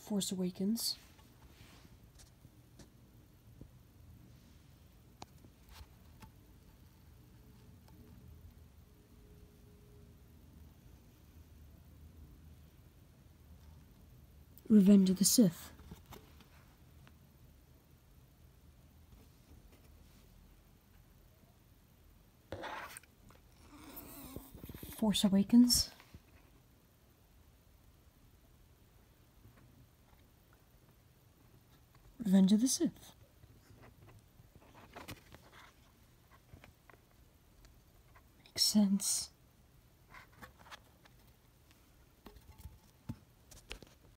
Force Awakens. Revenge of the Sith. Force Awakens. Revenge of the Sith. Makes sense.